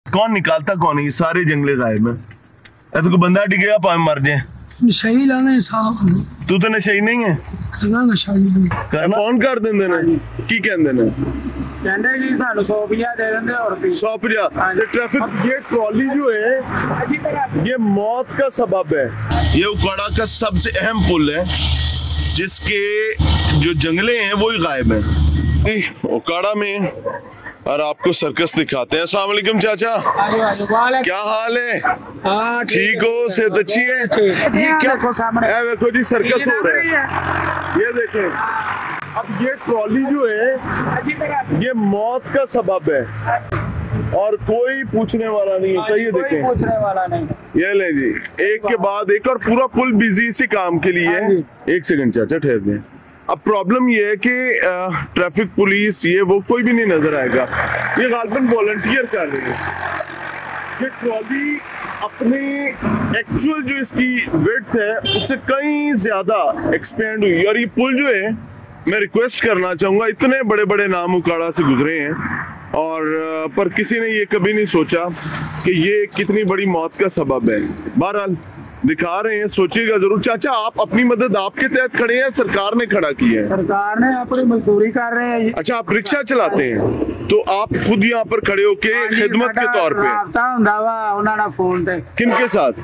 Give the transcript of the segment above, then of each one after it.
कौन निकालता कौन है? ये सारे जंगले गायब हैं। तो कोई बंदा डिगेगा पावे मर जाए। नशाई लाने साहब तू तो नशाई नहीं है। करना नशाई करना फोन कर देंदे ने की कहंदे ने कहंदे कि सानू 100 रुपया दे देंदे और 100 ते ट्रैफिक ये ट्रॉली जो है ये मौत का सबब है। ये उकाड़ा का सबसे अहम पुल है जिसके जो जंगले हैं वो ही गायब हैं उकाड़ा में। और आपको सर्कस दिखाते हैं। अस्सलाम वालेकुम चाचा, क्या हाल है? ठीक हो? सेहत अच्छी है? ये क्या देखो जी सर्कस हो रहा है, ये देखें। अब ये ट्रॉली जो है ये मौत का सबब है और कोई पूछने वाला नहीं है। ये देखें, पूछने वाला नहीं। ये ले जी, एक के बाद एक और पूरा पुल बिजी इसी काम के लिए है। एक सेकंड चाचा ठहर दें। अब प्रॉब्लम ये है कि ट्रैफिक पुलिस ये वो कोई भी नहीं नजर आएगा। ये गालबन वॉलंटियर कर रहे हैं। ये ट्रॉली अपनी एक्चुअल जो इसकी विड्थ है उससे कहीं ज्यादा एक्सपेंड हुई। और ये पुल जो है मैं रिक्वेस्ट करना चाहूंगा, इतने बड़े बड़े नाम उकाड़ा से गुजरे हैं और पर किसी ने ये कभी नहीं सोचा कि ये कितनी बड़ी मौत का सबब है। बहरहाल दिखा रहे हैं, सोचिएगा जरूर। चाचा आप अपनी मदद आपके तहत खड़े हैं, सरकार ने खड़ा की है? सरकार ने अपनी मजदूरी कर रहे हैं। अच्छा, आप रिक्शा चलाते हैं तो आप खुद यहाँ पर खड़े होके खिदमत के तौर पे फोन पे किनके साथ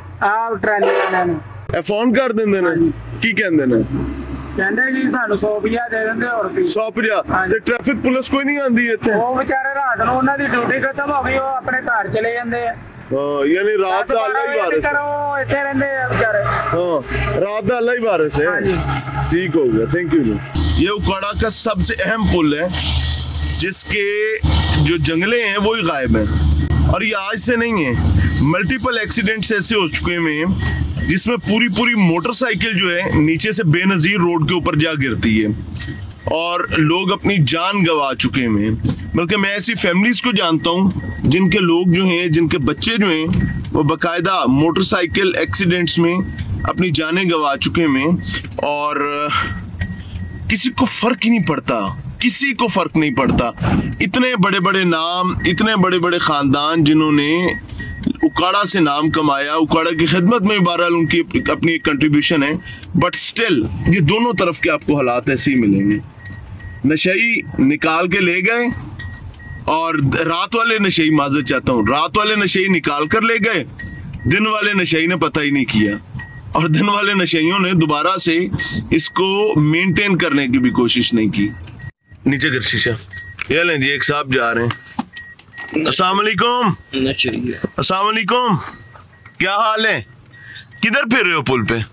फोन कर देंदे ने की कहंदे ने कहंदे कि सानू 100 रुपया दे देंदे और 100 रुपया ते ट्रैफिक पुलिस कोई नहीं आंदी इत्थे? वो बेचारे रात ਨੂੰ ਉਹਨਾਂ ਦੀ ਡਿਊਟੀ ਖਤਮ ਹੋ ਗਈ, ਉਹ ਆਪਣੇ ਘਰ ਚਲੇ ਜਾਂਦੇ ਆ। यानी रात का अल्लाह ही वारिस है। इत्थे रहंदे आ बेचारे। हां, रात का अल्लाह ही वारिस है। ठीक हो गया, थैंक यू। ये उकाड़ा का सबसे अहम पुल है जिसके जो जंगले हैं वो ही गायब हैं और ये आज से नहीं है। मल्टीपल एक्सीडेंट्स ऐसे हो चुके हैं जिसमें पूरी मोटरसाइकिल जो है नीचे से बेनजीर रोड के ऊपर जा गिरती है और लोग अपनी जान गंवा चुके हैं। बल्कि मैं ऐसी फैमिलीज को जानता हूं जिनके लोग जो हैं, जिनके बच्चे जो हैं वो बाकायदा मोटरसाइकिल एक्सीडेंट्स में अपनी जानें गंवा चुके हैं और किसी को फर्क ही नहीं पड़ता, किसी को फर्क नहीं पड़ता। इतने बड़े बड़े नाम, इतने बड़े बड़े खानदान जिन्होंने उकाड़ा से नाम कमाया, उकाड़ा की खिदमत में बहरहाल उनकी अपनी एक कंट्रीब्यूशन है, बट स्टिल ये दोनों तरफ के आपको हालात ऐसे ही मिलेंगे। नशई निकाल के ले गए और रात वाले नशई, माजरत चाहता हूँ, रात वाले नशई निकाल कर ले गए, दिन वाले नशई ने पता ही नहीं किया और दिन वाले नशइयों ने दोबारा से इसको मेंटेन करने की भी कोशिश नहीं की। नीचे कर शीशा। ये लें जी, एक साहब जा रहे हैं। अस्सलाम वालेकुम। अस्सलाम वालेकुम, क्या हाल है? किधर फिर रहे हो पुल पे?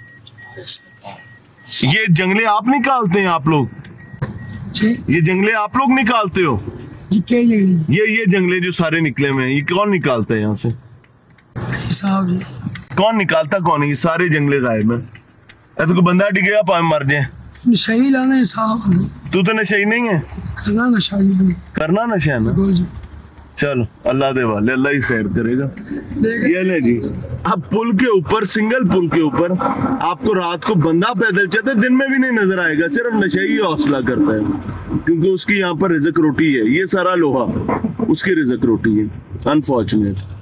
ये जंगले आप निकालते हैं? आप लोग ये जंगले आप लोग निकालते हो? ये जंगले जो सारे निकले हुए हैं ये कौन निकालता है यहाँ से? साहब जी। कौन निकालता कौन है? ये सारे जंगले गायब हैं। तो कोई बंदा डिगेगा पावे मर जाए। नशाई लाने साहब तू तो नशाई नहीं है। करना नशा है ना। चलो अल्लाह दे वाले, अल्लाह ही खैर करेगा। ये ले जी, अब पुल के ऊपर, सिंगल पुल के ऊपर आपको रात को बंदा पैदल चलता दिन में भी नहीं नजर आएगा। सिर्फ नशा ही हौसला करता है क्योंकि उसकी यहाँ पर रिज़्क रोटी है। ये सारा लोहा उसकी रिज़्क रोटी है। अनफॉर्चुनेट।